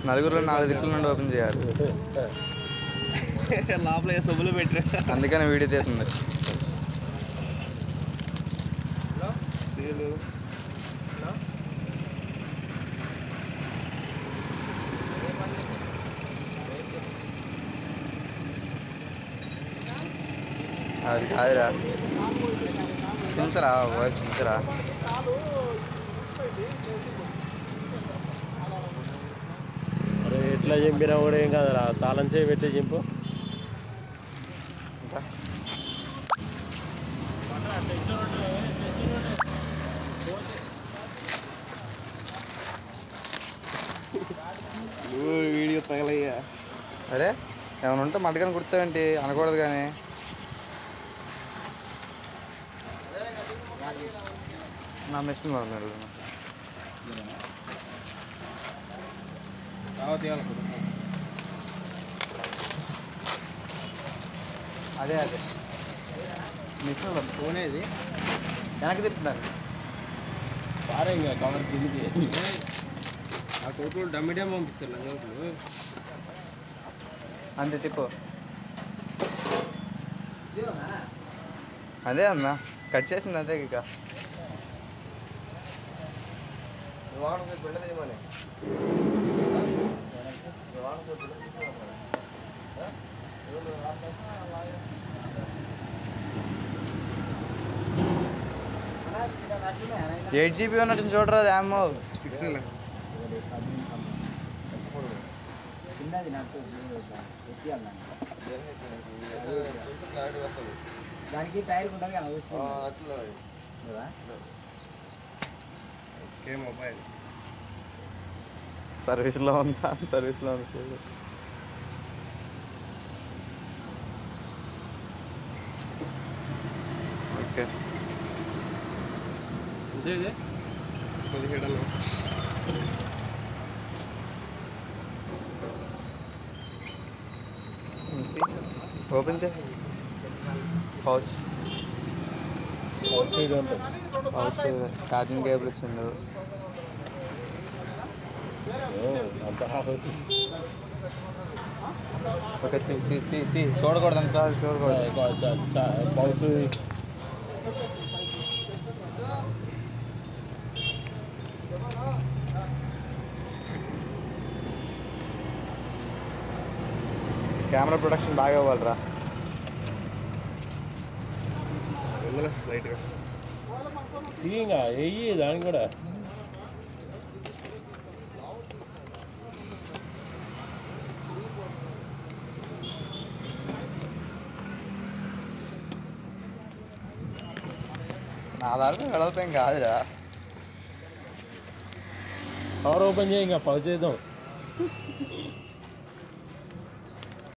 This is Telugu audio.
నలుగురు 4 దిక్కుల నుండి ఓపెన్ చేయాలి. లోపల సొమ్ములు పెట్టారు, అందుకని వీడియో తీస్తుంది. అది కాదురా, చించరా వైపు చించరా. అరే ఎట్లా చింపినా కూడా ఏం కాదురా, తాళం చేయి పెట్టి చింపు. వీడియో తగలయ్యా. అరే ఏమైనా ఉంటే మటకని కుడతావేంటి అనకూడదు కానీ. నా మిషన్ ఉన్నారు. అదే అదే మిషన్లో పోనేది వెనక్కి తిప్పుతున్నారు. బాగా ఇంకా కవర్ కిందికి ఆ కోట్లు డమ్మిడే పంపిస్తారు నా కోట్లు. అంతే తిప్పు. అదే అన్నా కట్ చేసింది అంతే. ఇక ఎయిట్ జీబీ ఉన్నట్టు చూడరా ర్యామ్. 6 దానికి టైర్ ఉంటుంది కదా మొబైల్ సర్వీస్లో ఉందా? సర్వీస్లో ఉంది చూడు. ఓకే 17 ఓపెన్ చేయి. పౌచ్ పౌచ్ ఛార్జింగ్ కేబుల్ ఇచ్చిండు. ఓకే తీ చూడకూడదు అంత చూడకూడదు. పౌచ్ కెమెరా ప్రొడక్షన్ బాగా ఇవ్వాలిరా. రైట్గా తీయంగా వెయ్యి దానికి కూడా. నా దాంట్లో వెళతాం కాదురా. కవర్ ఓపెన్ చేయి, ఇంకా పౌచ్ చేద్దాం.